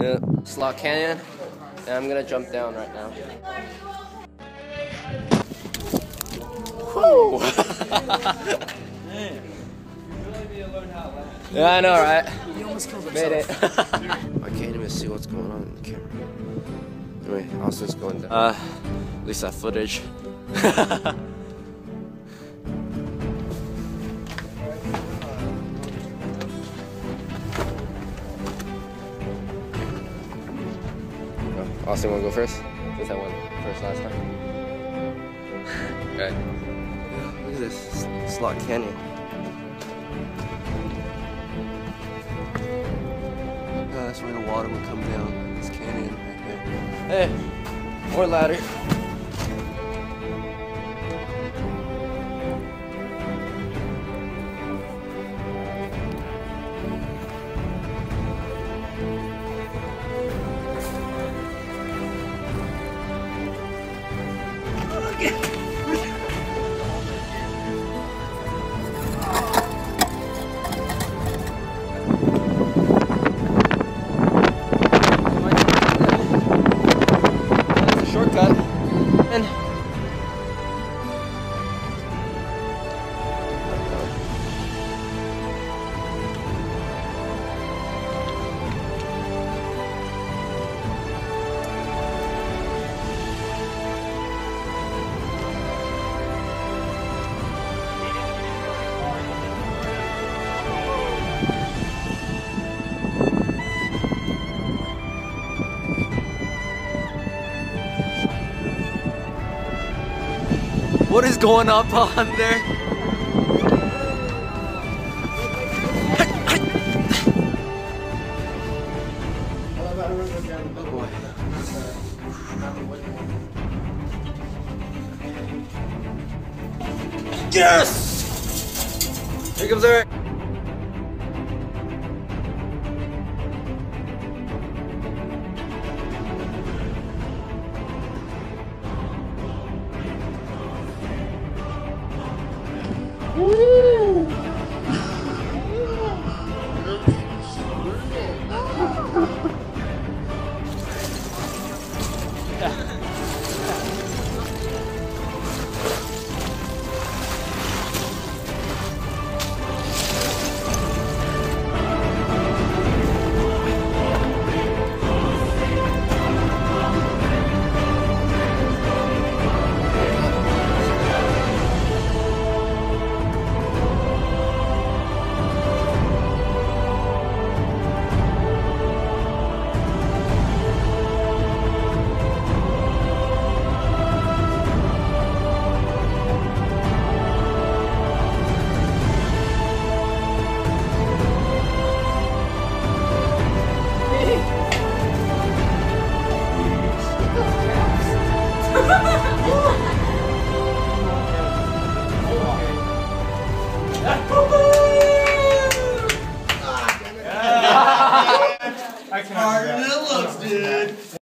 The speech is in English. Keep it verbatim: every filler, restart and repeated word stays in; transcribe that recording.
Yeah, Slot Canyon, and I'm gonna jump down right now. Woo! Yeah, I know, right? He almost killed Made it. himself. I can't even see what's going on in the camera. Anyway, Austin's going down. Uh, at least that footage. Austin, wanna go first? Since I went first last time. Okay. Look at this Slot Canyon. Oh, that's where the water would come down. This canyon right there. Hey, more ladder. Shortcut and what is going up on there? Oh boy. Yes! Here comes Eric.